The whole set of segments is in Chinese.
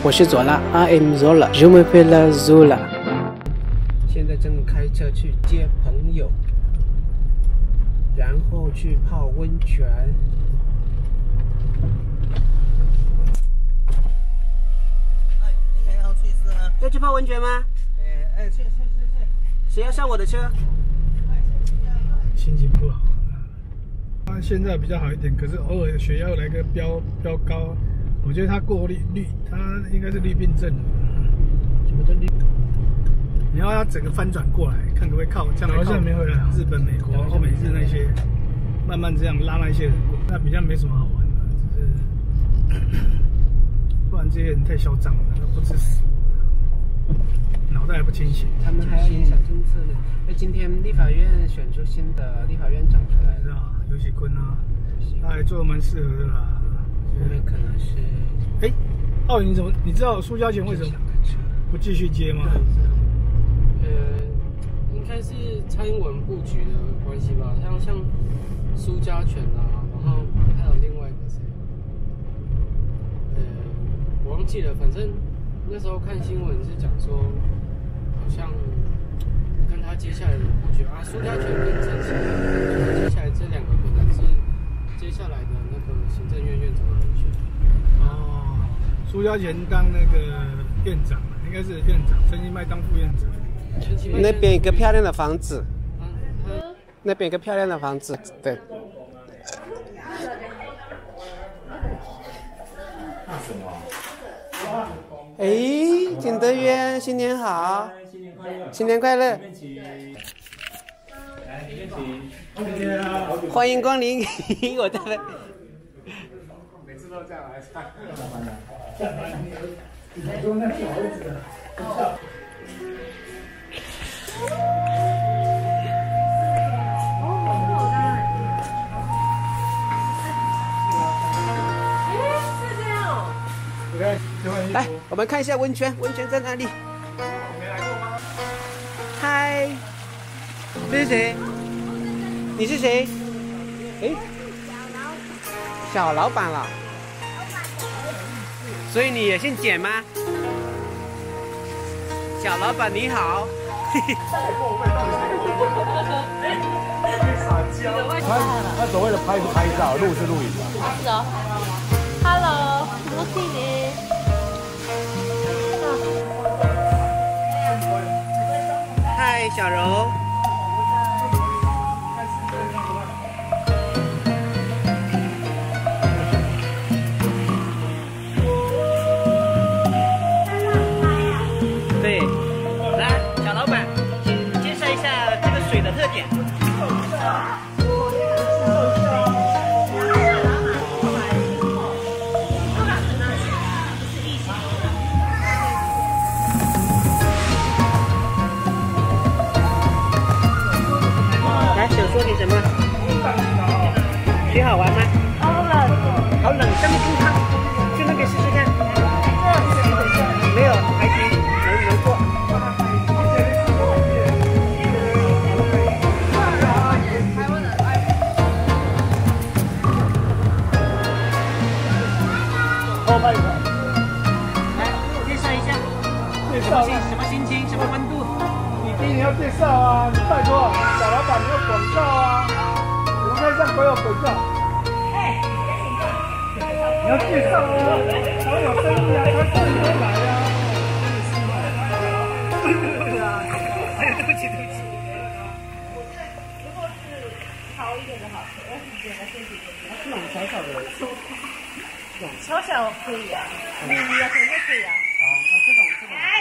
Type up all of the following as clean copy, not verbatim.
我是佐拉 ，I am Zola，Je m'appelle Zola。现在正开车去接朋友，然后去泡温泉。 你还要去是吗？ 要去泡温泉吗？ 去。 谁要上我的车？ 心情不好。他现在比较好一点，可是偶尔血压来个飙高，我觉得他过滤，他应该是绿病症。 什么叫绿？ 你要他整个翻转过来，看可不可以靠这样来靠日本、美国、欧美日那些，慢慢这样拉那些人过，那比较没什么好玩的，只是不然这些人太嚣张了，不知死活，脑袋还不清醒。 他们还要影响政策呢。今天立法院选出新的立法院长出来了， 尤喜坤啊，他还做得蛮适合的啦。 后面可能是， 奥运你知道苏家全为什么不继续接吗？ 应该是蔡英文布局的关系吧，像苏家全啊，然后还有另外一个谁，我忘记了，反正那时候看新闻是讲说，好像跟他接下来的布局啊，苏家全跟陈其迈，接下来这两个可能是接下来的那个行政院院长的人选。 哦，苏家全当那个院长，应该是院长，陈其迈当副院长。 那边有个漂亮的房子，那边有个漂亮的房子，对。景德渊，新年好，新年快乐，欢迎光临，我在。 每次都这样来上班，你说那小孩子。 来，我们看一下温泉，温泉在哪里？嗨，这是谁？你是谁？小老板了。所以你也姓简吗？小老板你好。 他所谓的拍是拍照，录是录影的。 是哦。Hello， 我是你。 嗨，小柔。对，来，小老板，请介绍一下这个水的特点。说点什么？水好玩吗？好冷，好冷，上面更烫，去那边试试看。没有，还行，能过。来，介绍一下，什么心情，什么温度？ 你要介绍啊！你拜托，小老板你要广告啊！我们开上所有广告。你要介绍啊！才会有生意啊，才生意会来啊！对啊，对不起。 如果是潮一点的好，要是觉得身体这种小小的，小小可以啊，你要可能就可以啊。这种。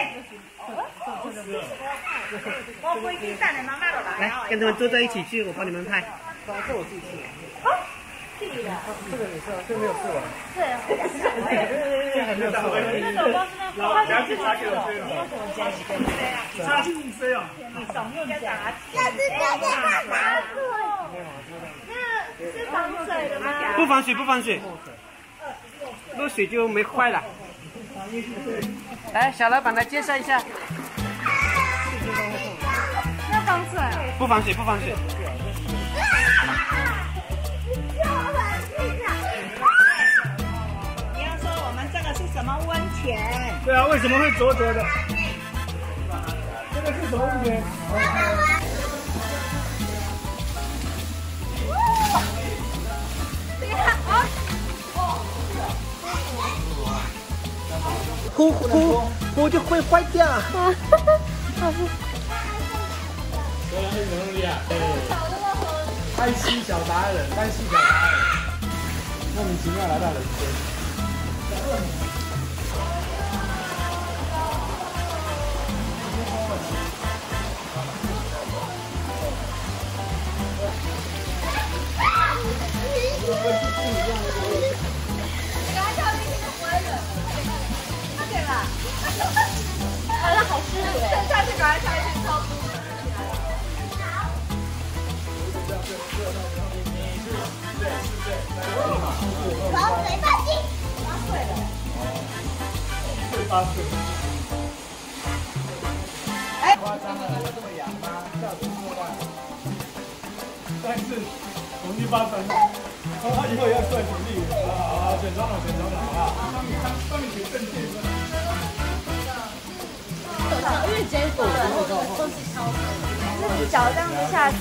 我不一定带你妈妈的来。 来，跟他们坐在一起去，我帮你们拍。 这我自己去。 这里的。 这个也是啊，这没有试完。 对啊。 这还没有试完。 那种光是那花钱自己吃的，你要怎么加几根？ 差劲飞啊！ 你少用夹。那是真的干嘛做？那是防水的吗？ 不防水。落水就没坏了。来，小老板来介绍一下。 要防水？ 不防水。 你要说我们这个是什什么温泉？ 对啊，为什么会浊浊的？这个是什么温泉？ 呼就会坏掉。 单膝小达人，单膝小达人，莫名其妙来到人间。 好像好舒服哎！下去赶快跳一圈超舒服。 口水放进 8岁了。 8岁。 哎，夸张了，要这么养吗？笑死我了。 但是我们去发展，他以后也要出来选立委啊！选总统，选总统，好不好？帮你选政见。 因为结果都是超水，自己脚这样子下去。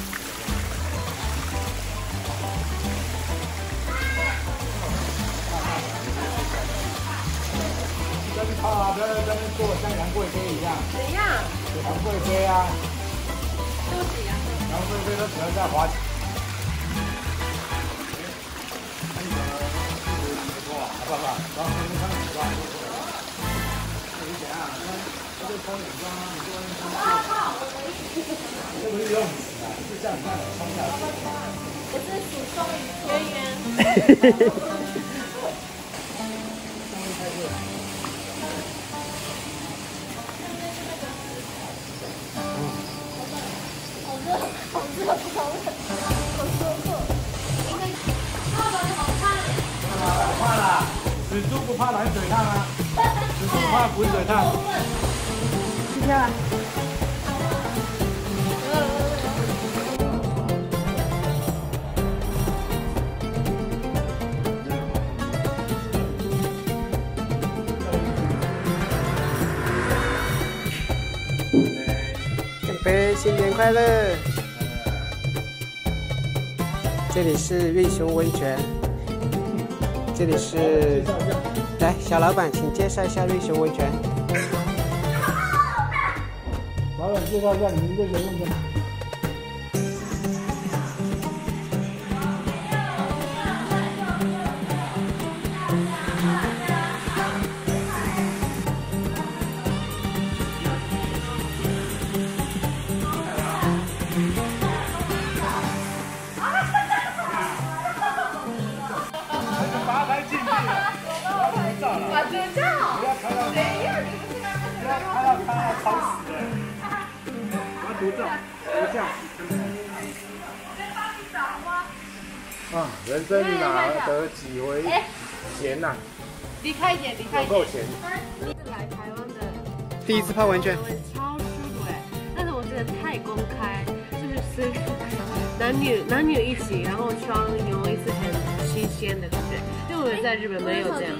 在那泡啊，不要在那边做像杨贵妃一样。 怎样？ 杨贵妃啊。 都是一样。 杨贵妃都喜欢在滑稽。爸爸，然后你穿女装，你怎样？他就穿女装啊，你就外面穿。这不是游泳池啊，是像你那种冲下去。 我是属双鱼渊渊。好热， 怕啦，死猪不怕冷水烫啊，死猪不怕滚水烫。 去跳啊！ 干杯，新年快乐！这里是瑞熊温泉，这里是，来小老板，请介绍一下瑞熊温泉。 老板介绍一下你们瑞熊温泉。 啊，人生哪得几回闲呐？ 离开一点，离开一点。 够钱。 是来台湾的， 第一次泡温泉， 超舒服哎！但是我觉得太公开，就是随男女一起，然后双游一次很新鲜的感觉，因为我在日本没有这样。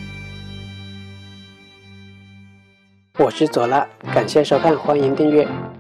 我是左拉，感谢收看，欢迎订阅。